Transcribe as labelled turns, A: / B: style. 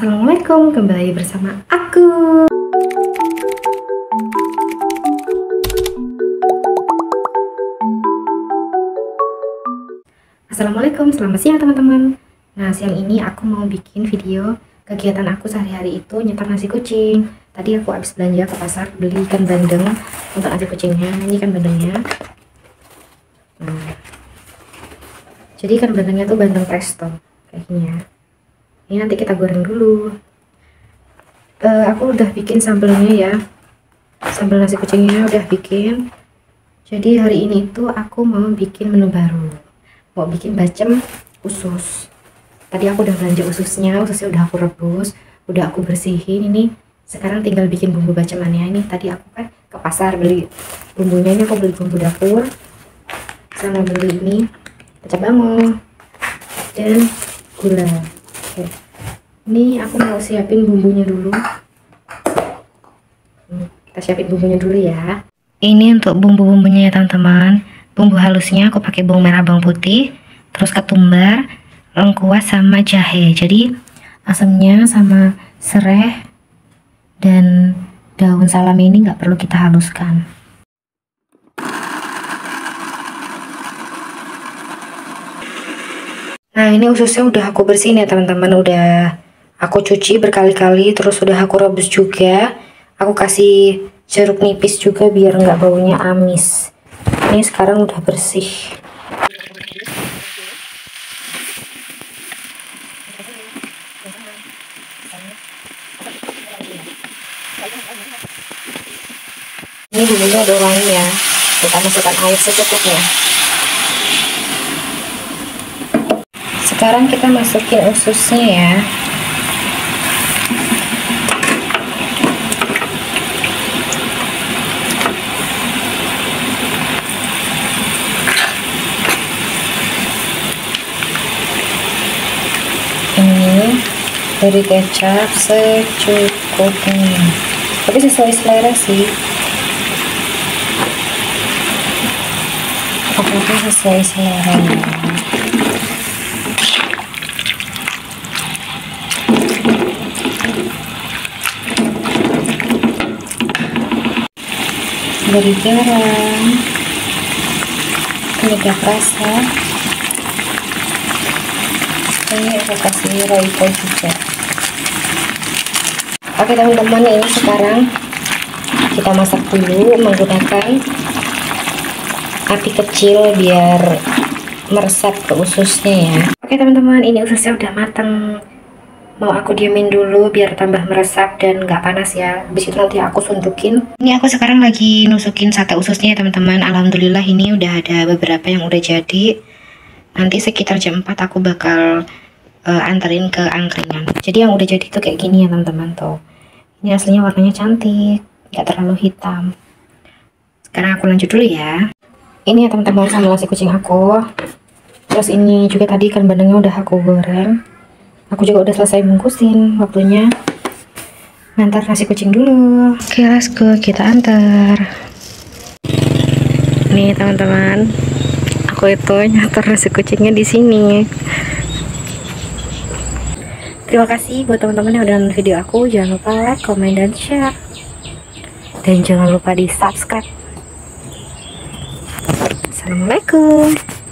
A: Assalamualaikum, kembali bersama aku. Assalamualaikum, selamat siang teman-teman. Nah, siang ini aku mau bikin video kegiatan aku sehari-hari itu nyetak nasi kucing. Tadi aku habis belanja ke pasar, beli ikan bandeng untuk nasi kucingnya. Ini ikan bandengnya. Nah, jadi ikan bandengnya tuh bandeng presto kayak gini ya. Ini nanti kita goreng dulu. Aku udah bikin sambelnya ya, sambal nasi kucingnya udah bikin. Jadi hari ini tuh aku mau bikin menu baru, mau bikin bacem usus. Tadi aku udah belanja ususnya udah aku rebus, udah aku bersihin. Ini sekarang tinggal bikin bumbu bacemannya. Ini tadi aku kan ke pasar beli bumbunya. Ini aku beli bumbu dapur sama beli ini kecap bawang dan gula. Oke. Ini aku mau siapin bumbunya dulu. Kita siapin bumbunya dulu ya. Ini untuk bumbu-bumbunya ya teman-teman. Bumbu halusnya aku pakai bawang merah, bawang putih, terus ketumbar, lengkuas sama jahe. Jadi asamnya sama serai dan daun salam ini nggak perlu kita haluskan. Nah, ini ususnya udah aku bersihin ya teman-teman, udah aku cuci berkali-kali, terus udah aku rebus juga. Aku kasih jeruk nipis juga biar nggak baunya amis. Ini sekarang udah bersih. Ini bumbunya udah wangi ya. Kita masukkan air secukupnya. Sekarang kita masukin ususnya ya. Ini beri kecap secukupnya, tapi sesuai selera sih. Pokoknya sesuai selera. Beri garam, penyedap rasa. Ini aku kasih roiko juga. Oke teman-teman, ini sekarang kita masak dulu menggunakan api kecil biar meresap ke ususnya ya. Oke teman-teman, ini ususnya udah mateng. Mau aku diamin dulu biar tambah meresap dan nggak panas ya. Habis itu nanti aku suntukin. Ini aku sekarang lagi nusukin sate ususnya ya teman-teman. Alhamdulillah ini udah ada beberapa yang udah jadi. Nanti sekitar jam 4 aku bakal anterin ke angkringan. Jadi yang udah jadi tuh kayak gini ya teman-teman tuh. Ini aslinya warnanya cantik, nggak terlalu hitam. Sekarang aku lanjut dulu ya. Ini ya teman-teman sambal nasi kucing aku. Terus ini juga tadi ikan bandengnya udah aku goreng. Aku juga udah selesai bungkusin. Waktunya ngantar nasi kucing dulu. Oke, let's go, kita antar. Nih teman-teman, aku itu nyantar nasi kucingnya di sini. Terima kasih buat teman-teman yang udah nonton video aku. Jangan lupa like, comment, dan share. Dan jangan lupa di subscribe. Assalamualaikum.